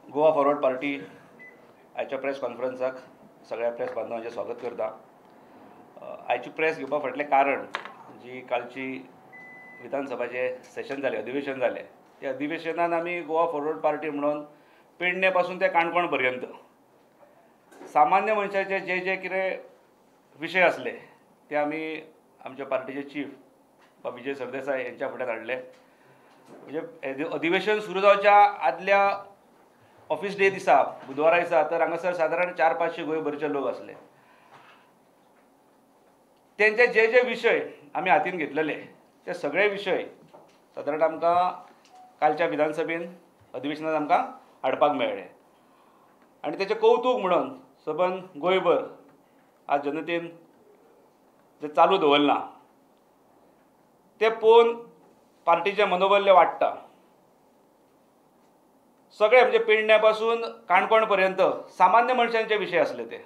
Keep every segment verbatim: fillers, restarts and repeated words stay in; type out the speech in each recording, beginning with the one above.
Goa Forward Party आयच्या press कॉन्फरन्साक सगळ्या प्रेस बांधवांचें स्वागत करता। आयची प्रेस घेवपा फाटलें कारण जी कालची विधानसभाचे सेशन जालें, अधिवेशन जालें, त्या अधिवेशनान आमी गोवा फॉरवर्ड पार्टी म्हणून पेडणे पासून ते काणकोण पर्यंत सामान्य मनशाचे जे जे कितें विशय आसले ते आमी आमच्या पार्टीचे चीफ बा विजय सरदेसाय यांच्या फुड्यान हाडले। म्हणजे अधिवेशन सुरू जावच्या आदल्या ऑफिस डे दिसा बुधवारा दिसा तर हांगासर सादारण चार पांचशे गोंयभरचे लोक आसले। तेंचे जे जे विशय आमी हातीन घेतलेले ते सगळे विशय सादारण आमकां कालच्या विधानसभेन अधिवेशनात आमकां हाडपाक मेळ्ळे आनी तेचें कौतूक म्हणून सबंद गोंयभर आज जनतेन जे चालू दवरलां ते पळोवन पार्टीचें मनोबल्य वाडटा। सगळे म्हणजे पेडण्या पासून काणकोण पर्यंत सामान्य मनशांचे विशय आसले ते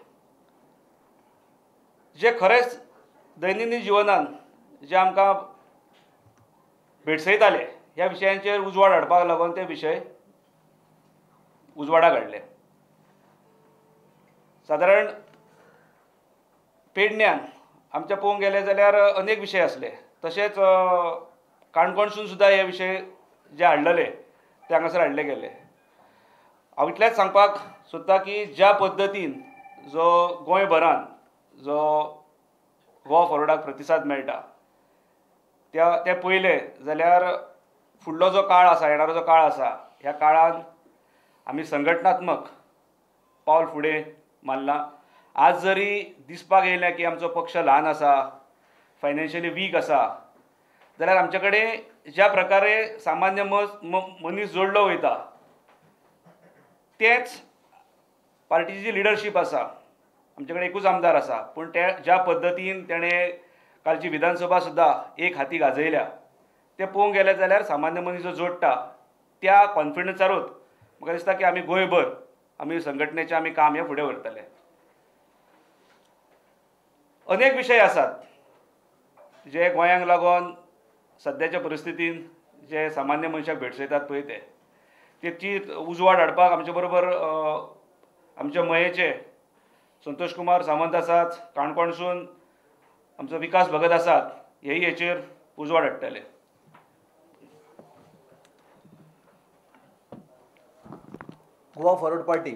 जे खरेंच दैनंदिन जिवनान जे आमकां भेडसयताले ह्या विशयांचेर उजवाड हाडपाक लागून ते विशय उजवाडाक हाडले। सादारण पेडण्यान आमचे पळोवंक गेले जाल्यार अनेक विशय आसले, तशेंच काणकोणसून सुद्दां हे विशय जे हाडलेले ते हांगासर हाडले गेले। हांव इतलेंच सांगपाक सोदतां की ज्या पद्दतीन जो गोंयभरान जो गोवा फॉरवर्डाक प्रतिसाद मेळटा त्या ते पळयले जाल्यार फुडलो जो काळ आसा, येणारो जो काळ आसा, ह्या काळान आमी संघटनात्मक पावल फुडें मारलां। आज जरी दिसपाक येयलें की आमचो पक्ष ल्हान आसा, फायनान्शियली वीक आसा, जाल्यार आमचे कडेन ज्या प्रकारे सामान्य मनीस जोडलो वयता तेंच पार्टीची जी लिडरशीप आसा, आमचे कडेन एकूच आमदार आसा, पूण ते ज्या पद्दतीन तेणें कालची विधानसभा सुद्दां एक हाती गाजयल्या तें पळोवंक गेलें जाल्यार सामान्य मनीस जो जोडटा त्या कॉन्फिडन्सारूच म्हाका दिसता की आमी गोंयभर आमी संघटनेचें आमी काम हें फुडें व्हरतले। अनेक विशय आसात जे गोंयांक लागून सद्याच्या परिस्थितीन जे सामान्य मनशाक भेडसयतात पळय ते तेची उजवाड हाडपाक आमचे बरोबर आमचे मयेचे संतोश कुमार सावंत आसात, काणकोणसून आमचो विकास भगत आसात, हेय हेचेर उजवाड हाडटले। गोवा फॉरवर्ड पार्टी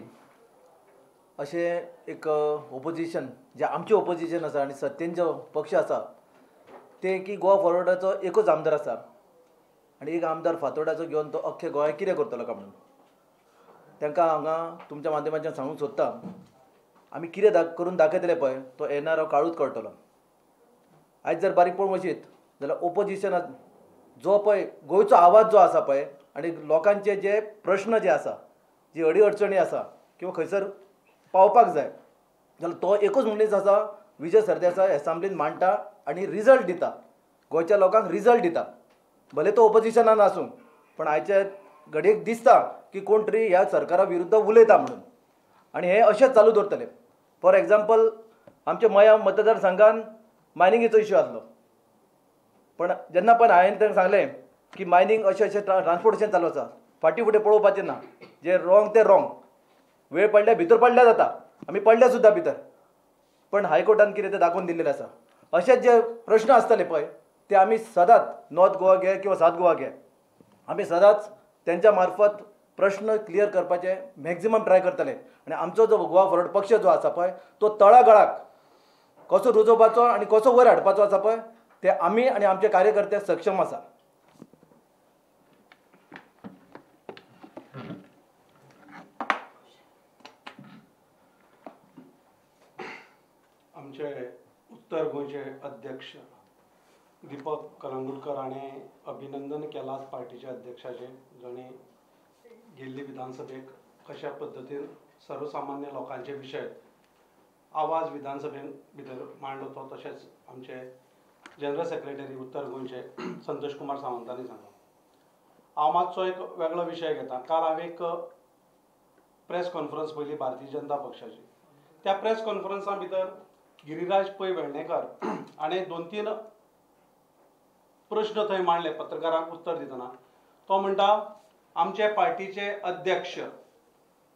अशें एक ओपोजिशन जे आमचें ओपोजिशन आसा आनी सत्तेन जो पक्ष आसा ते की गोवा फॉरवर्डाचो एकूच आमदार आसा आनी एक आमदार फातोर्डाचो घेवन तो अख्खे गोंय कितें करतलो काय म्हणून तांकां हांगा तुमच्या माध्यमांतल्यान सांगूंक सोदता, आमी कितें दा करून दाखयतले पळय तो येणारो काळूच कळटलो। आयज जर बारीक पळोवंक वचीत जाल्यार ओपोजिशनाक जो पळय गोंयचो आवाज जो आसा पळय आनी लोकांचे जे प्रश्न जे आसा, जी अडी अडचणी आसा किंवा खंयसर पावपाक जाय जाल्यार तो एकूच मनीस आसा, विजय सरदेसाय एसेंब्लीन मांडटा आनी रिजल्ट दिता, गोंयच्या लोकांक रिजल्ट दिता। भले तो ओपोजिशनान आसूं पण आयच्या घडयेक दिसता की कोण तरी ह्या सरकारा विरुद्ध उलयता म्हणून आनी हे अशेंच चालू दवरतले। फॉर एग्जाम्पल आमच्या मया मतदारसंघान मायनिंगेचो इश्यू आसलो, पण जेन्ना पण हांवें तांकां सांगलें की मायनिंग अशें अशें ट्रान्सपोर्टेशन चालू आसा, फाटीं फुडें पळोवपाचें ना, जे रॉंग ते रॉंग, वेळ पडल्या भितर पडल्या जाता, आमी पडल्या सुद्दां भितर, पण हायकोर्टान कितें तें दाखोवन दिल्लें आसा। अशेंच जे प्रश्न आसतले पळय ते आमी सदांच नॉर्थ गोवा घे किंवा सावथ गोवा घे, आमी सदांच तेंच्या मार्फत प्रश्न क्लियर करपाचे मॅक्झिमम ट्राय करतले आनी आमचो जो गोवा फॉरवर्ड पक्ष जो आसा पळय तो तळागळाक कसो रुजोवपाचो आनी कसो वयर हाडपाचो आसा पळय ते आमी आनी आमचे कार्यकर्ते सक्षम आसा। आमचे उत्तर गोंयचे अध्यक्ष दीपक कलंगूटकर हाणें अभिनंदन केलां पार्टीच्या अध्यक्षाचें, जाणें गेल्ली विधानसभेक कशा पद्दतीन सर्वसामान्य लोकांचे विशय आवाज विधानसभेन भितर मांडलो तो, तशेंच आमचे जनरल सेक्रेटरी उत्तर गोंयचे संतोष कुमार सावंतांनी सांगलो। हांव मातसो एक वेगळो विशय घेता। काल हांवें एक प्रेस कॉन्फरन्स पयली भारतीय जनता पक्षाची, त्या प्रेस कॉन्फरन्सा भितर गिरीराज पै वेर्णेकर हाणें दोन तीन प्रश्न थंय मांडले पत्रकारांक उत्तर दितना। तो म्हणटा आमचे पार्टीचे अध्यक्ष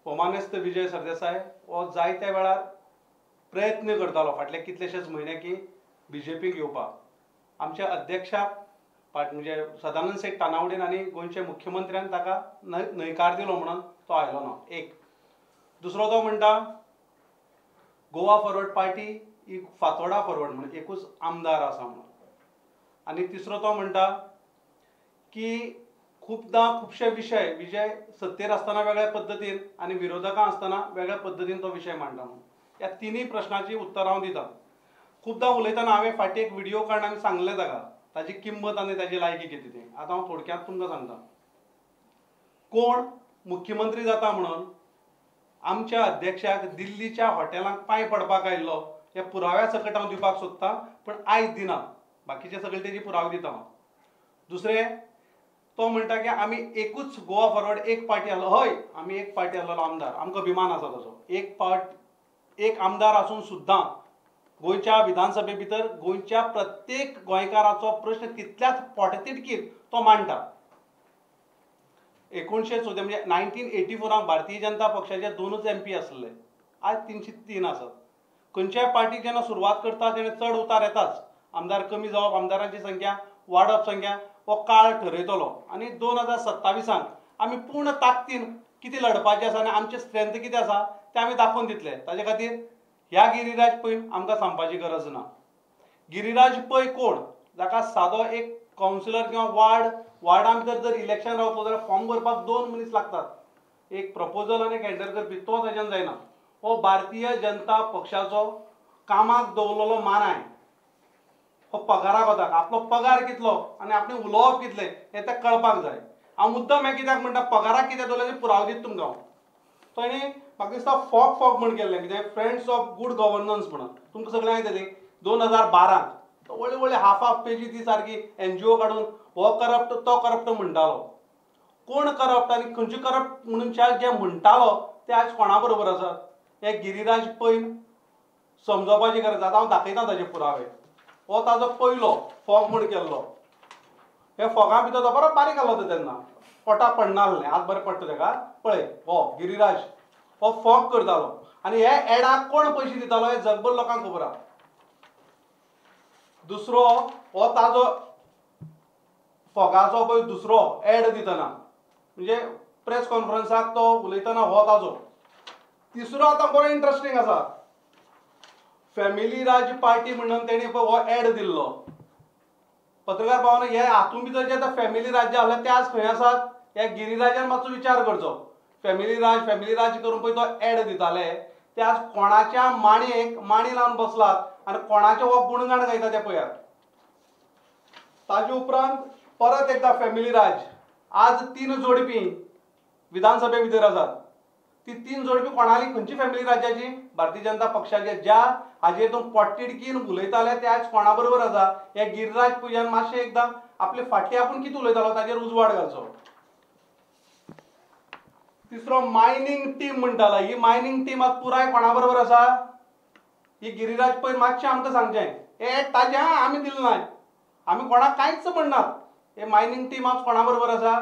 होमानेस्त विजय सरदेसाय हो जायत्या वेळार प्रयत्न करतालो फाटले कितलेशेच म्हयने की बीजेपीक येवपाक. आमच्या अध्यक्षाक म्हणजे सदानंद शेख तानावडेन आनी गोंयचे मुख्यमंत्र्यान ताका न्हयकार दिलो म्हणून तो आयलो ना. एक दुसरो तो म्हणटा गोवा फॉरवर्ड पार्टी ही फातोडा फॉरवर्ड म्हणून एकूच आमदार आसा म्हणून. आनी तिसरो तो म्हणटा की खूबदां खुबशे विशय विजय सत्तेर आसतना वेगळ्या पद्दतीन आनी विरोधकां आसतना वेगळ्या पद्दतीन तो विशय मांडटा म्हणून. ह्या तिनूय प्रश्नाची उत्तरां हांव दितां. खूबदां उलयतना हांवें फाटीं एक व्हिडिओ काडून आनी सांगलें ताका ताची किंमत आनी ताची लायकी कितें ती. आतां हांव थोडक्यांत तुमकां सांगता. कोण मुख्यमंत्री जाता म्हणून आमच्या अध्यक्षाक दिल्लीच्या हॉटेलांत पांय पडपाक आयिल्लो ह्या पुराव्या सकट हांव दिवपाक सोदतां, पण आयज दिना. बाकीचे सगळे तेजी पुरावे दिता हांव. दुसरें तो म्हणटा की आमी एकूच गोवा फॉरवर्ड एक पार्टी आहलो. हय, आमी एक पार्टी आहलेलो आमदार, आमकां अभिमान आसा ताचो. एक पार्ट एक आमदार आसून सुद्दां गोंयच्या विधानसभे भितर गोंयच्या प्रत्येक गोंयकाराचो प्रश्न तितल्याच पोटतिडकीन तो मांडटा. एकोणशे चौदा म्हणजे नायन्टीन एटी फोराक भारतीय जनता पक्षाचे दोनूच एम पी आसले. आज तिनशे तीन आसात. खंयच्याय पार्टीक जेन्ना सुरवात करता तेन्ना चड उतार येताच. आमदार कमी जावप, आमदारांची संख्या वाडप, संख्या हो काळ ठरयतलो. आनी दोन हजार सत्तावीसाक आमी पूर्ण ताकदीन कितें लडपाचें आसा आनी आमचें स्ट्रेंथ कितें आसा तें आमी दाखोवन दितले. ताजे खातीर ह्या गिरिराज पैन आमकां सांगपाची गरज ना. गिरिराज पै कोण? जाका सादो एक कावन्सिलर किंवा वार्ड वार्डा भितर जर इलेक्शन रावतलो जाल्यार फॉर्म भरपाक दोन मनीस लागतात. एक प्रपोजल आनी एक हँडल करपी, तो ताच्यान जायना. हो भारतीय जनता पक्षाचो कामाक दवरलेलो मानाय. हो पगाराक वता. आपलो पगार कितलो आनी आपणें उलोवप कितलें हें तें कळपाक जाय. हांव मुद्दम हें कित्याक म्हणटा, पगाराक कितें दवरलें पुरावो दिता तुमकां हांव. ताणें म्हाका दिसता फॉक फॉक म्हण केल्लें कितें फ्रेंड्स ऑफ गूड गव्हर्नन्स म्हणून. तुमकां सगळ्यांक येतली दोन हजार बाराक व्हडले व्हडले हाफ हाफ पेजी ती सारकी एनजीओ काडून हो करप्ट तो करप्ट म्हणटालो. कोण करप्ट आनी खंयचे करप्ट म्हणून जे म्हणटालो ते आज कोणा बरोबर आसात हे गिरिराज पैन समजोवपाची गरज. आतां हांव दाखयतां ताजे पुरावे. हो ताजो पयलो फॉग म्हण केल्लो. हे फॉगा भितर तो बरो बारीक आहलो तो तेन्ना, पोटाक पडनासलें. आज बरें पडटा ताका. पळय हो गिरिराज हो फॉग करतालो आनी हे एडाक कोण पयशे दितालो हे जगभर लोकांक खबर आहा. दुसरो हो ताजो फॉगाचो पळय दुसरो एड दितना म्हणजे प्रेस कॉन्फरन्साक तो उलयतना हो ताजो. तिसरो आतां बरो इंट्रस्टिंग आसा. फॅमिली राज पार्टी म्हणून तेणी पळय हो एड दिल्लो. पत्रकार भावान हे हातूंत भितर जे आतां फॅमिली राज जे आहले ते आज खंय आसात ह्या गिरिराजान मातसो विचार करचो. फॅमिली राज फॅमिली राज करून पळय तो एड दिताले ते आज कोणाच्या माणयेक माणी लावन बसलात आनी कोणाचे हो गुणगाण गायता ते पळयात. ताजे उपरांत परत एकदा फॅमिली राज. आज तीन जोडपी विधानसभे भितर आसात. ती तीन जोडपी कोणाली खंयची फॅमिली राज्याची? भारतीय जनता पक्षाचे. ज्या हाजेर तूं पोटतिडकीन उलयताले ते आज कोणा बरोबर आसा हे गिरिराज पैयान मातशें एकदां आपले फाटी आपूण कितें उलयतालो ताजेर उजवाड घालचो. तिसरो मायनिंग टीम म्हणटालो. ही मायनिंग टीम आज पुराय कोणा बरोबर आसा? ही गिरिराज पै मातशें आमकां सांगचें. हे ताजें हा आमी दिलें नाय, आमी कोणाक कांयच म्हणनात. हे मायनिंग टीम आज कोणा बरोबर आसा?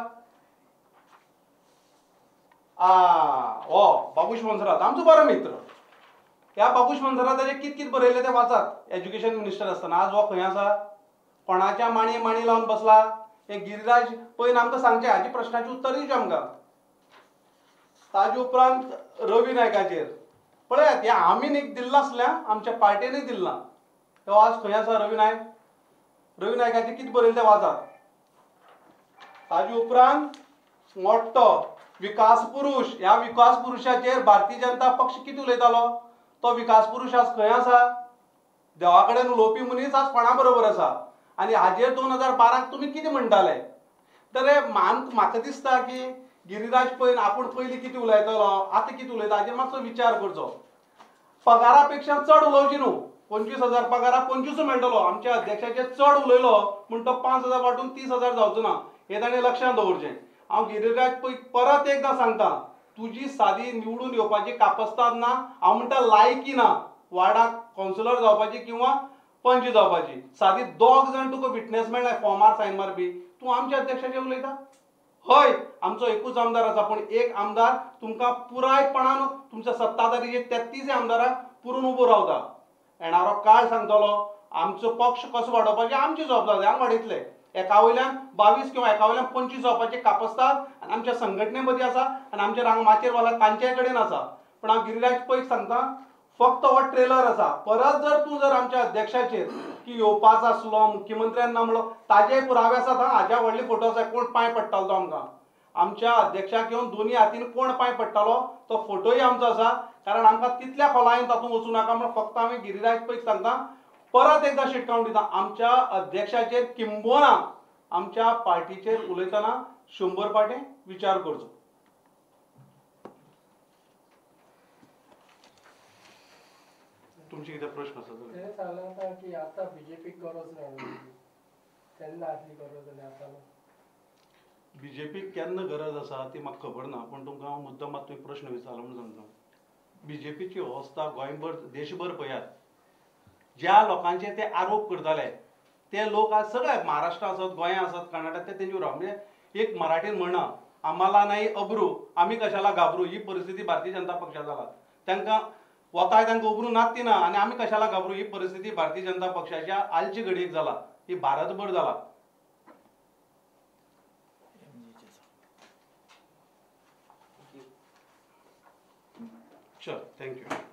आ हो बाबूश मोन्सरात आमचो बरो मित्र. ह्या बाबूश मोन्सराताचे कित कित बरयलें तें वाचात. एज्युकेशन मिनिस्टर आसतना आज हो खंय आसा? कोणाच्या माणये माणी लावन बसला. हे गिरिराज पैन आमकां सांगचें. हाजी प्रश्नाची उत्तर दिवचें आमकां. ताजे उपरांत रवी नायकाचेर पळयात. हे आमी न्ही दिल्लो नासल्यार आमच्या पार्टीनय दिल्लो ना. तो आज खंय आसा रवी नायक? रवी नायकाचेर कितें बरयलें तें वाचात. ताजे उपरांत मोठो विकास पुरुष. ह्या विकास पुरुषाचेर भारतीय जनता पक्ष कितें उलयतालो? तो विकास पुरुष आज खंय आसा? देवा कडेन उलोवपी मनीस आज कोणा बरोबर आसा? आनी हाजेर दोन हजार बाराक तुमी कितें म्हणटाले? तर म्हाका दिसता की गिरिराज पैन आपूण पयलीं कितें उलयतालो आतां कितें उलयता हाजेर मातसो विचार करचो. पगारा पेक्षा चड उलोवची न्हू. पंचवीस हजार पगारा पंचवीस मेळटलो. आमच्या अध्यक्षाचेर चड उलयलो म्हण तो पांच हजार वाटून तीस हजार जावचो ना हे ताणें लक्षांत दवरचें. हांव गिरिराज पै परत एकदां सांगता, तुजी सादी निवडून येवपाची कापस्ताद ना. हांव म्हणटा लायकी ना वार्डाक कावन्सिलर जावपाची किंवा पंच जावपाची. सादी दोग जाण तुका विटनेस मेळ्ळाय फॉर्मार सायन मारपी. तूं आमच्या अध्यक्षाचेर उलयता? हय आमचो एकूच आमदार आसा, पण एक आमदार तुमकां पुरायपणान तुमच्या सत्ताधारी जे तेत्तीस आमदाराक पुरून उबो रावता. येणारो काळ सांगतलो आमचो पक्ष कसो वाडोवपाचें आमची जबाबदारी हांव वाडयतले. एका वयल्यान बावीस किंवा एका वयल्यान पंचवीस जावपाचे कापस्ताद आनी आमच्या संघटने मदीं आसा आनी आमच्या रांग माचेर वाला तांचे कडेन आसा. पण हांव गिरिराज पैक सांगता, फक्त हो ट्रेलर आसा. परत जर तूं जर आमच्या अध्यक्षाचेर की येवपाचो आसलो मुख्यमंत्र्यान ना म्हणलो, ताजे पुरावे आसात. हाज्या व्हडले फोटो आसा, कोण पांय पडटालो तो आमकां. आमच्या अध्यक्षाक येवन दोनी हातीन कोण पांय पडटालो तो फोटोय आमचो आसा. कारण आमकां तितल्या खोलायेन तातूंत वचूं नाका म्हणून फक्त हांवें गिरिराज पैक सांगता. परत एकदां शिटकावण दिता, आमच्या अध्यक्षाचेर किंबोना आमच्या पार्टीचेर उलयतना शंबर पाटी विचार करचो. तुमचे कितें प्रश्न आसा जाल्यार? ते सांगता की आतां बीजेपीक गरज ना, तेन्ना आसली गरज आनी आतां ना. बीजेपीक केन्ना गरज आसा ती म्हाका खबर ना, पण तुमकां हांव मुद्दम आतां तुवें प्रश्न विचारलो म्हणून सांगता. बीजेपीची अवस्था गोंयभर देशभर पळयात. ज्या लोकांचे ते आरोप करताले ते लोक आज सगळे महाराष्ट्र आसत, गोंया आसत, कर्नाटक ते तेंचे राव. म्हणजे एक मराठीन म्हणा, आम्हाला नाही अब्रू, आम्ही कशाला घाबरू, ही परिस्थिती भारतीय जनता पक्षात जाला. तांकां वताय तांकां उबरू नात ती ना, आनी आमी कशाला घाबरू, ही परिस्थिती भारतीय जनता पक्षाच्या आलची घडयेक जाला, ही भारतभर जाला. चल, थँक्यू.